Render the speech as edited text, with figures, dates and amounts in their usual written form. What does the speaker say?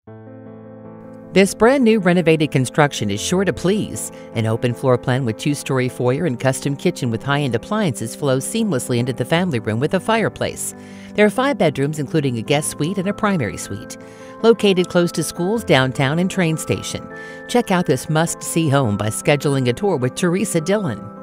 This brand new renovated construction is sure to please. An open floor plan with two-story foyer and custom kitchen with high-end appliances flows seamlessly into the family room with a fireplace. There are 5 bedrooms, including a guest suite and a primary suite. Located close to schools, downtown, and train station. Check out this must-see home by scheduling a tour with Theresa Dillon.